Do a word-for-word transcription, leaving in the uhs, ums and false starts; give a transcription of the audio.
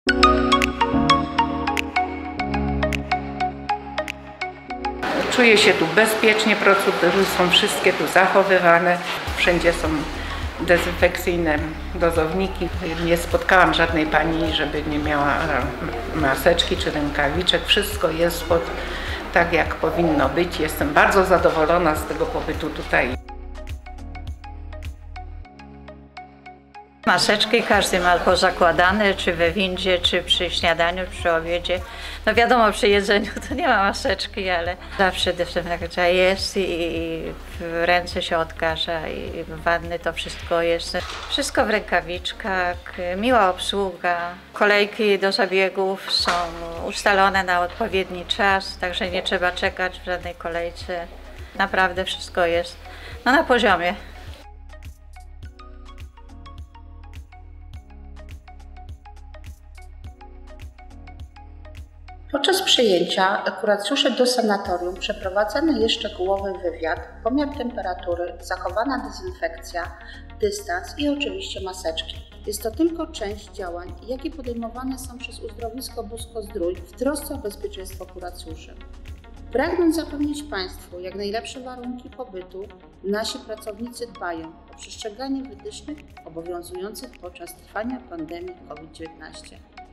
Czuję się tu bezpiecznie, procedury są wszystkie tu zachowywane, wszędzie są dezynfekcyjne dozowniki. Nie spotkałam żadnej pani, żeby nie miała maseczki czy rękawiczek. Wszystko jest pod, tak, jak powinno być. Jestem bardzo zadowolona z tego pobytu tutaj. Maseczki każdy ma pozakładane, czy we windzie, czy przy śniadaniu, przy obiedzie. No wiadomo, przy jedzeniu to nie ma maseczki, ale zawsze dezynfekcja jest i w ręce się odkaża i w wanny to wszystko jest. Wszystko w rękawiczkach, miła obsługa. Kolejki do zabiegów są ustalone na odpowiedni czas, także nie trzeba czekać w żadnej kolejce. Naprawdę wszystko jest no, na poziomie. Podczas przyjęcia kuracjuszy do sanatorium przeprowadzany jest szczegółowy wywiad, pomiar temperatury, zachowana dezynfekcja, dystans i oczywiście maseczki. Jest to tylko część działań, jakie podejmowane są przez uzdrowisko Busko-Zdrój w trosce o bezpieczeństwo kuracjuszy. Pragnąc zapewnić Państwu jak najlepsze warunki pobytu, nasi pracownicy dbają o przestrzeganie wytycznych obowiązujących podczas trwania pandemii COVID dziewiętnaście.